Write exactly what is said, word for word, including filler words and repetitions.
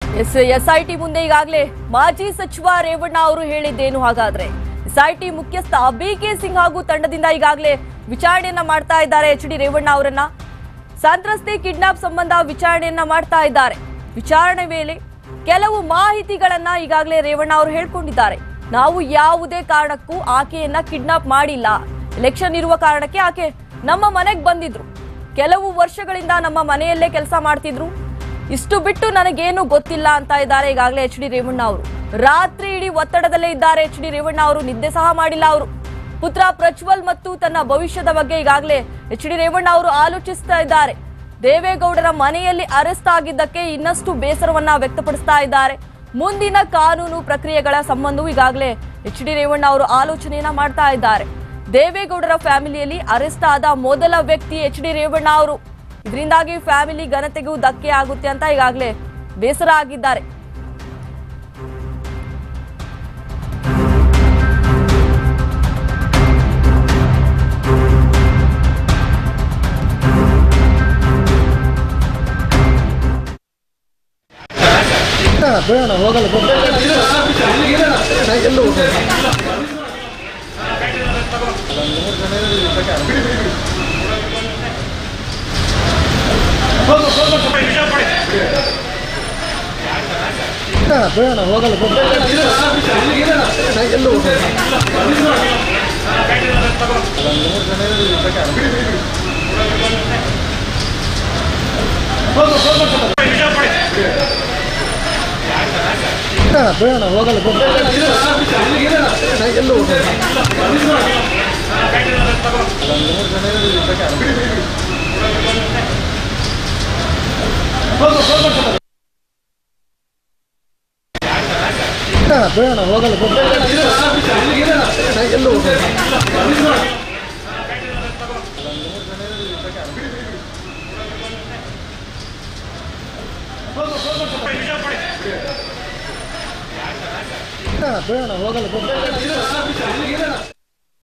S SIT ಮುಂದೆ ಈಗಾಗಲೇ ಮಾಜಿ ಸಚಿವ ರೇವಣ್ಣ ಅವರು ಹೇಳಿದ್ದೇನು? ಹಾಗಾದ್ರೆ ಎಸ್ಐಟಿ ಮುಖ್ಯಸ್ಥ ಬಿ ಕೆ ಸಿಂಗ್ ಹಾಗೂ ತಂಡದಿಂದ ಈಗಾಗಲೇ ವಿಚಾರಣೆಯನ್ನ ಮಾಡ್ತಾ ಇದ್ದಾರೆ ಎಚ್ ಡಿ ರೇವಣ್ಣ ಅವರನ್ನ. ಸಂತ್ರಸ್ತೆ ಕಿಡ್ನಾಪ್ ಸಂಬಂಧ ವಿಚಾರಣೆಯನ್ನ ಮಾಡ್ತಾ ಇದ್ದಾರೆ. ವಿಚಾರಣೆ ವೇಳೆ ಕೆಲವು ಮಾಹಿತಿಗಳನ್ನ ಈಗಾಗಲೇ ರೇವಣ್ಣ ಅವರು ಹೇಳ್ಕೊಂಡಿದ್ದಾರೆ. ನಾವು ಯಾವುದೇ ಕಾರಣಕ್ಕೂ ಆಕೆಯನ್ನ ಕಿಡ್ನಾಪ್ ಮಾಡಿಲ್ಲ. ಎಲೆಕ್ಷನ್ ಇರುವ ಕಾರಣಕ್ಕೆ ಆಕೆ ನಮ್ಮ ಮನೆಗೆ ಬಂದಿದ್ರು. ಕೆಲವು ವರ್ಷಗಳಿಂದ ನಮ್ಮ ಮನೆಯಲ್ಲೇ ಕೆಲಸ ಮಾಡ್ತಿದ್ರು. ಇಷ್ಟು ಬಿಟ್ಟು ನನಗೇನು ಗೊತ್ತಿಲ್ಲ ಅಂತ ಇದ್ದಾರೆ ಈಗಾಗಲೇ ಎಚ್ ಡಿ ರೇವಣ್ಣ ಅವರು. ರಾತ್ರಿ ಇಡೀ ಒತ್ತಡದಲ್ಲೇ ಇದ್ದಾರೆ ಎಚ್ ಡಿ ರೇವಣ್ಣ ಅವರು. ನಿದ್ದೆ ಸಹ ಮಾಡಿಲ್ಲ ಅವರು. ಪುತ್ರ ಪ್ರಜ್ವಲ್ ಮತ್ತು ತನ್ನ ಭವಿಷ್ಯದ ಬಗ್ಗೆ ಈಗಾಗಲೇ ಎಚ್ ಡಿ ರೇವಣ್ಣ ಅವರು ಆಲೋಚಿಸ್ತಾ ಇದ್ದಾರೆ. ದೇವೇಗೌಡರ ಮನೆಯಲ್ಲಿ ಅರೆಸ್ಟ್ ಆಗಿದ್ದಕ್ಕೆ ಇನ್ನಷ್ಟು ಬೇಸರವನ್ನ ವ್ಯಕ್ತಪಡಿಸ್ತಾ ಇದ್ದಾರೆ. ಮುಂದಿನ ಕಾನೂನು ಪ್ರಕ್ರಿಯೆಗಳ ಸಂಬಂಧವೂ ಈಗಾಗಲೇ ಎಚ್ ಡಿ ರೇವಣ್ಣ ಅವರು ಆಲೋಚನೆಯನ್ನ ಮಾಡ್ತಾ ಇದ್ದಾರೆ. ದೇವೇಗೌಡರ ಫ್ಯಾಮಿಲಿಯಲ್ಲಿ ಅರೆಸ್ಟ್ ಆದ ಮೊದಲ ವ್ಯಕ್ತಿ ಎಚ್ ಡಿ ರೇವಣ್ಣ ಅವರು. ಇದರಿಂದಾಗಿ ಫ್ಯಾಮಿಲಿ ಘನತೆಗೂ ಧಕ್ಕೆ ಆಗುತ್ತೆ ಅಂತ ಈಗಾಗಲೇ ಬೇಸರ ಆಗಿದ್ದಾರೆ. ಬೇಡ ಹೋಗಲ್ಲ ಎಲ್ಲೂ ಬೇಡ ಹೋಗಲ್ಲ ಎಲ್ಲೂ ಬೇಡ ಹೋಗಲ್ಲ ಎಲ್ಲೂ ಬೇಡ ಹೋಗಲ್ಲ ಎಲ್ಲೂ ಬೇಡ ಹೋಗಲ್ಲ